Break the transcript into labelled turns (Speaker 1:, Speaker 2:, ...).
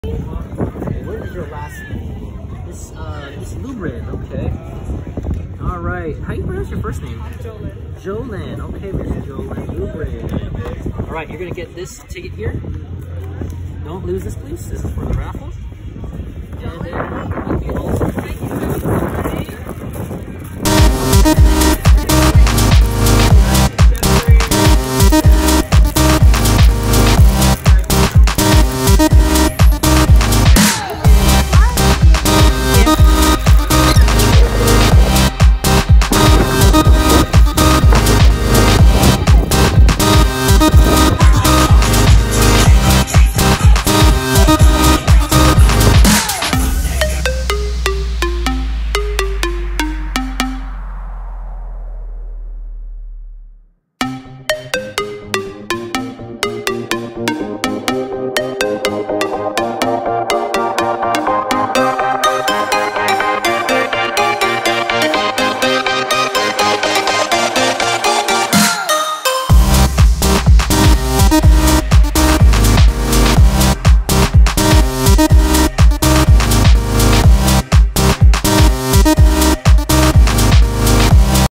Speaker 1: What is your last name? Miss Lubrin, okay. Alright, how do you pronounce your first name?
Speaker 2: Jolyn.
Speaker 1: Jolyn, okay, Miss Jolyn Lubrin. Alright, you're gonna get this ticket here. Don't lose this, please. This is for the raffle. And then you also